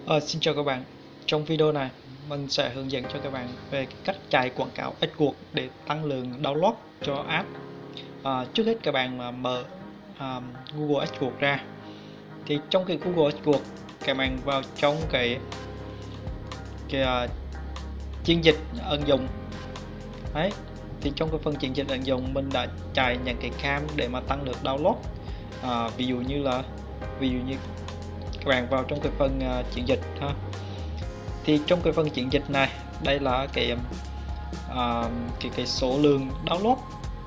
Xin chào các bạn. Trong video này, mình sẽ hướng dẫn cho các bạn về cái cách chạy quảng cáo AdWords để tăng lượng download cho app. Trước hết các bạn mở Google AdWords ra. Thì trong cái Google AdWords, các bạn vào trong cái chiến dịch ứng dụng. Đấy. Thì trong cái phần chiến dịch ứng dụng mình đã chạy những cái cam để mà tăng lượng download. Ví dụ như các bạn vào trong cái phần chiến dịch ha. Thì trong cái phần chiến dịch này, đây là cái số lượng download,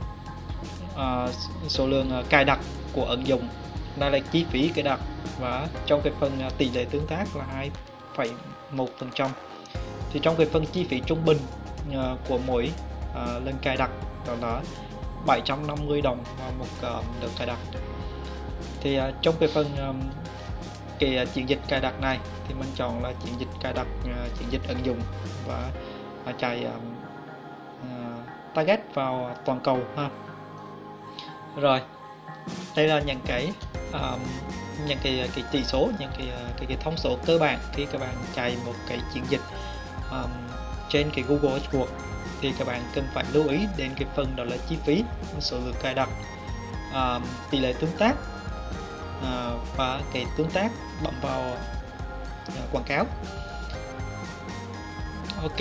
số lượng cài đặt của ứng dụng, đây là chi phí cài đặt, và trong cái phần tỷ lệ tương tác là 2,1%. thì trong cái phần chi phí trung bình của mỗi lần cài đặt đó là 750 đồng vào một lượt cài đặt. Thì trong cái phần cái chiến dịch cài đặt này thì mình chọn là chiến dịch cài đặt chiến dịch ứng dụng và chạy target vào toàn cầu ha. Rồi, đây là những cái chỉ số, những cái thông số cơ bản khi các bạn chạy một cái chiến dịch trên cái Google AdWords. Thì các bạn cần phải lưu ý đến cái phần đó là chi phí, số lượng cài đặt, tỷ lệ tương tác và cái tương tác bấm vào quảng cáo. Ok,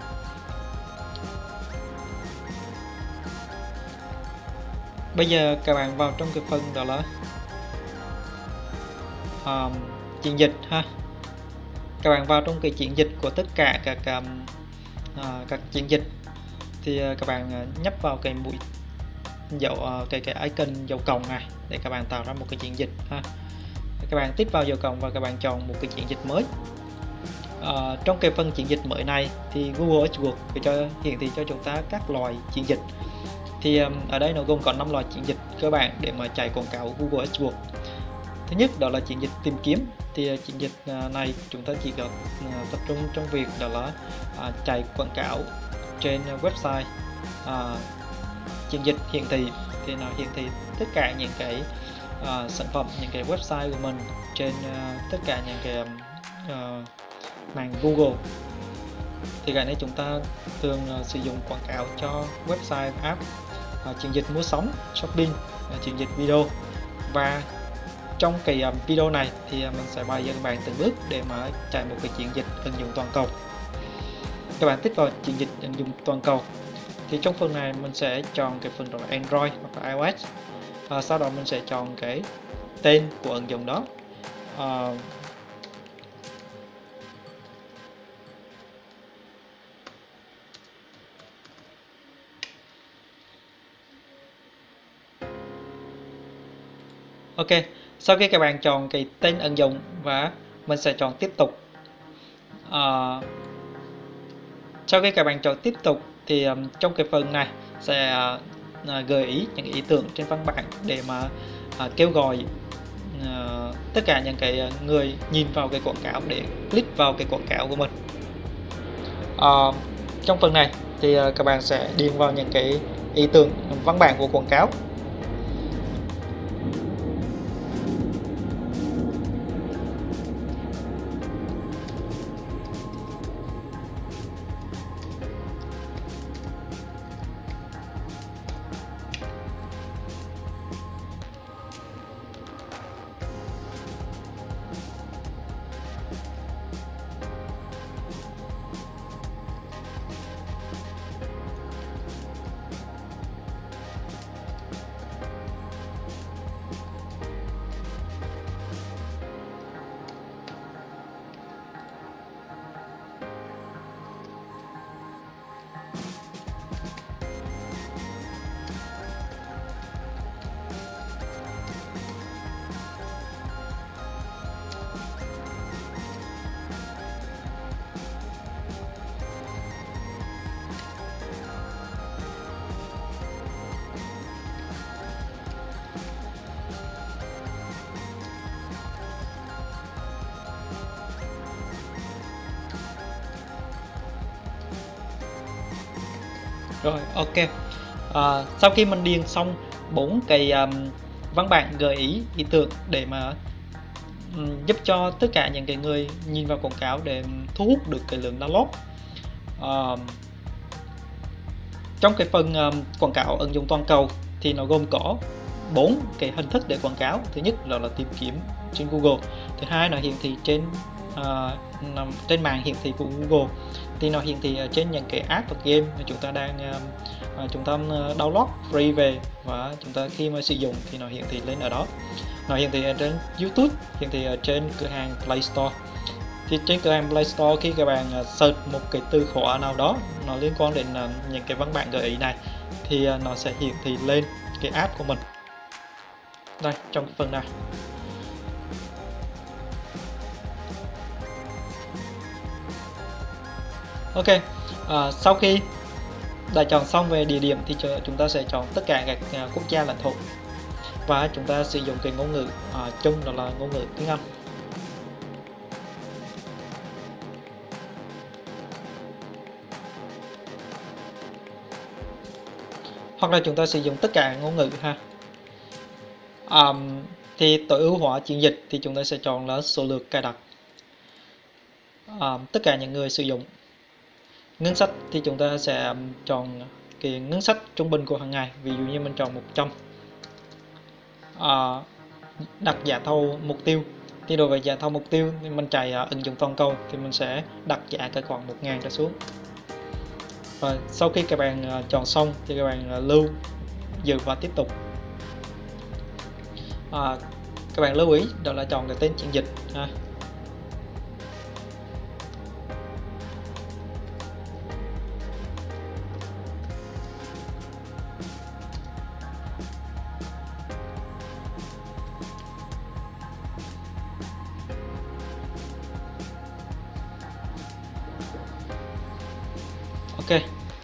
bây giờ các bạn vào trong cái phần đó là chiến dịch ha. Các bạn vào trong cái chiến dịch của tất cả các chiến dịch thì các bạn nhấp vào cái mũi dấu, cái icon dấu cộng này để các bạn tạo ra một cái chiến dịch ha. Các bạn tiếp vào dấu cộng và các bạn chọn một cái chiến dịch mới. Trong cái phần chiến dịch mới này thì Google AdWords hiển thị cho chúng ta các loại chiến dịch. Thì ở đây nó gồm có 5 loại chiến dịch cơ bản để mà chạy quảng cáo Google AdWords. Thứ nhất đó là chiến dịch tìm kiếm. Thì chiến dịch này chúng ta chỉ có tập trung trong việc đó là chạy quảng cáo trên website. Chiến dịch hiển thị thì nó hiển thị tất cả những cái sản phẩm, những cái website của mình trên tất cả những cái màn Google. Thì cái này chúng ta thường sử dụng quảng cáo cho website, app, chiến dịch mua sắm, shopping, chiến dịch video. Và trong cái video này thì mình sẽ bày cho các bạn từng bước để mà chạy một cái chiến dịch ứng dụng toàn cầu. Các bạn tiếp vào chiến dịch ứng dụng toàn cầu. Thì trong phần này mình sẽ chọn cái phần đó là Android hoặc là iOS. Sau đó mình sẽ chọn cái tên của ứng dụng đó. Ok, sau khi các bạn chọn cái tên ứng dụng và mình sẽ chọn tiếp tục. Sau khi các bạn chọn tiếp tục thì trong cái phần này sẽ gợi ý những ý tưởng trên văn bản để mà kêu gọi tất cả những cái người nhìn vào cái quảng cáo để click vào cái quảng cáo của mình. Trong phần này thì các bạn sẽ điền vào những cái ý tưởng văn bản của quảng cáo. Rồi, ok. Sau khi mình điền xong 4 cái văn bản gợi ý ý tưởng để mà giúp cho tất cả những cái người nhìn vào quảng cáo để thu hút được cái lượng download. Trong cái phần quảng cáo ứng dụng toàn cầu thì nó gồm có 4 cái hình thức để quảng cáo. Thứ nhất là tìm kiếm trên Google, thứ hai là hiển thị trên màn hiển thị của Google, thì nó hiển thị trên những cái app và game mà chúng ta đang download free về, và chúng ta khi mà sử dụng thì nó hiển thị lên ở đó. Nó hiển thị ở trên YouTube, hiển thị ở trên cửa hàng Play Store. Thì trên cửa hàng Play Store, khi các bạn search một cái từ khóa nào đó nó liên quan đến những cái văn bản gợi ý này thì nó sẽ hiển thị lên cái app của mình đây trong cái phần này. Ok, sau khi đã chọn xong về địa điểm thì chúng ta sẽ chọn tất cả các quốc gia lãnh thổ, và chúng ta sử dụng cái ngôn ngữ chung, đó là ngôn ngữ tiếng Anh. Hoặc là chúng ta sử dụng tất cả ngôn ngữ ha. Thì tối ưu hóa chuyển dịch thì chúng ta sẽ chọn là số lượt cài đặt, tất cả những người sử dụng. Ngân sách thì chúng ta sẽ chọn cái ngân sách trung bình của hàng ngày, ví dụ như mình chọn 100. Đặt giá thầu mục tiêu thì đối với giá thầu mục tiêu thì mình chạy ứng dụng toàn cầu thì mình sẽ đặt giá cái khoảng 1.000 trở xuống. Và sau khi các bạn chọn xong thì các bạn lưu giữ và tiếp tục. Các bạn lưu ý đó là chọn cái tên chuyển dịch ha. Ok.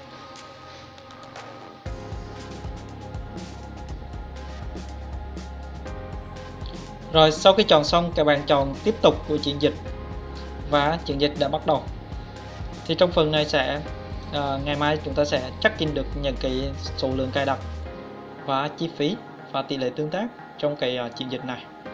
Rồi sau khi chọn xong, các bạn chọn tiếp tục của chuyển dịch và chuyển dịch đã bắt đầu. Thì trong phần này sẽ ngày mai chúng ta sẽ check in được những cái số lượng cài đặt và chi phí và tỷ lệ tương tác trong cái chuyển dịch này.